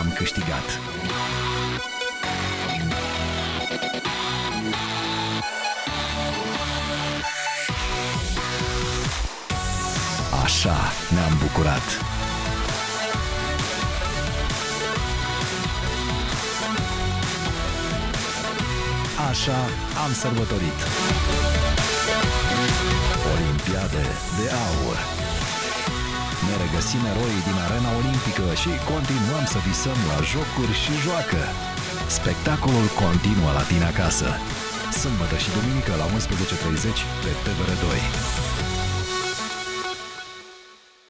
am câștigat. Așa ne-am bucurat. Așa am sărbătorit. Olimpiade de aur. Ne regăsim eroii din arena olimpică și continuăm să visăm la jocuri și joacă. Spectacolul continuă la tine acasă. Sâmbătă și duminică la 11:30 pe TVR2.